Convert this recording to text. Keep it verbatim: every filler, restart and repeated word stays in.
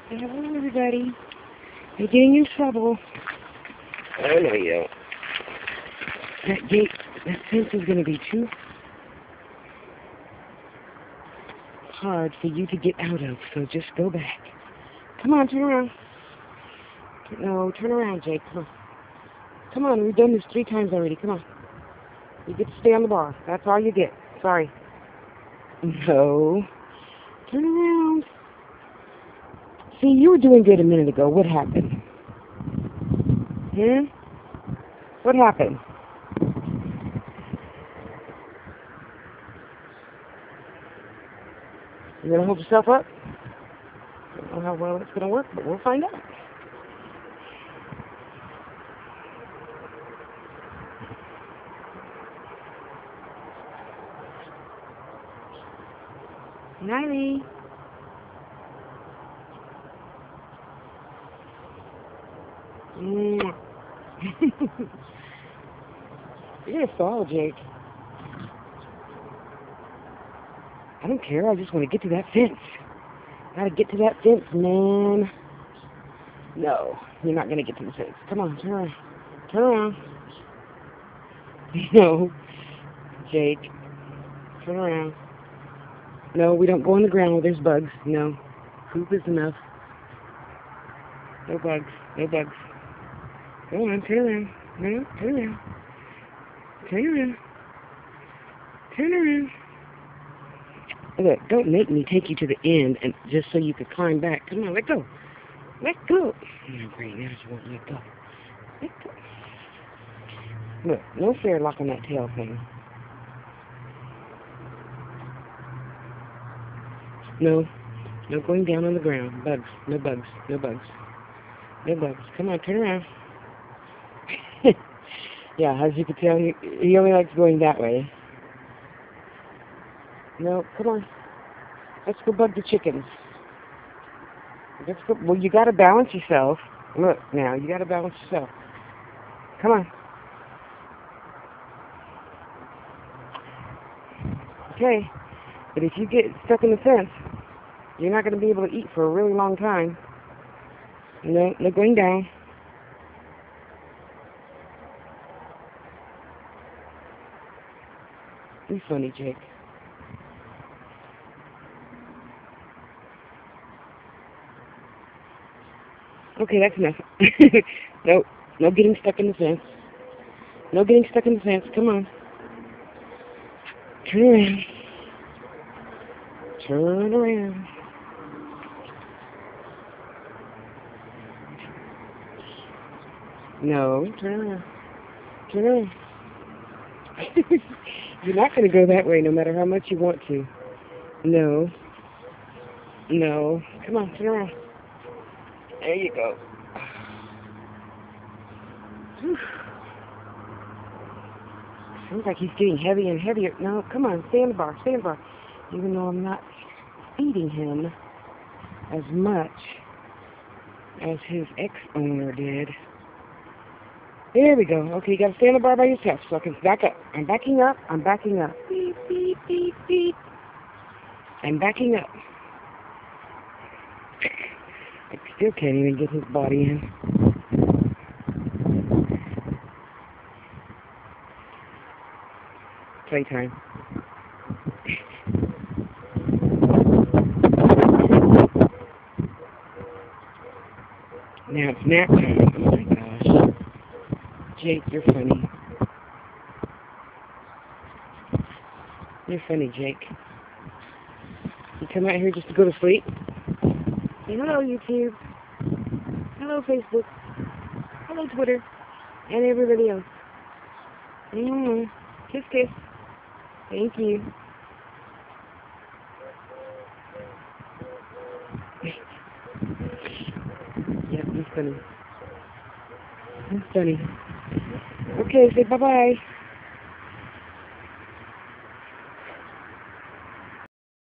Hello, everybody. You're getting in trouble. I know you don't. That gate, that fence is going to be too hard for you to get out of, so just go back. Come on, turn around. No, turn around, Jake. Come on. Come on, we've done this three times already. Come on. You get to stay on the bar. That's all you get. Sorry. No. Turn around. See, you were doing good a minute ago. What happened? Hmm? What happened? You gonna hold yourself up? I don't know how well it's gonna work, but we'll find out. Niley. You're gonna fall, Jake. I don't care. I just want to get to that fence. Gotta get to that fence, man. No, you're not gonna get to the fence. Come on, turn around. Turn around. No, Jake. Turn around. No, we don't go on the ground where there's bugs. No. Poop is enough. No bugs. No bugs. Go on, turn around. No, turn around. Turn around. Turn around. Look, don't make me take you to the end and just so you could climb back. Come on, let go. Let go. Oh, great, now you won't let go. Let go. Look, no fair lock on that tail thing. No. No going down on the ground. Bugs. No bugs. No bugs. No bugs. Come on, turn around. Yeah, as you can tell, he, he only likes going that way. No, come on. Let's go bug the chickens. Let's go. Well, you got to balance yourself. Look, now, you got to balance yourself. Come on. Okay. But if you get stuck in the fence, you're not going to be able to eat for a really long time. No, no going down. You're funny, Jake. Okay, that's enough. No, no getting stuck in the fence. No getting stuck in the fence. Come on. Turn around. Turn around. No, turn around. Turn around. You're not going to go that way no matter how much you want to. No. No. Come on, turn around. There you go. Sounds like he's getting heavier and heavier. No, come on, stay in the bar, stay in the bar. Even though I'm not feeding him as much as his ex-owner did. There we go. Okay, you gotta stay in the bar by yourself so I can back up. I'm backing up, I'm backing up. Beep, beep, beep, beep. I'm backing up. I still can't even get his body in. Playtime. Now it's nap time. Oh my gosh. Jake, you're funny. You're funny, Jake. You come out here just to go to sleep? Say hello, YouTube. Hello, Facebook. Hello, Twitter. And everybody else. Mm-hmm. Kiss, kiss. Thank you. Yep, he's funny. He's funny. Okay, say bye-bye.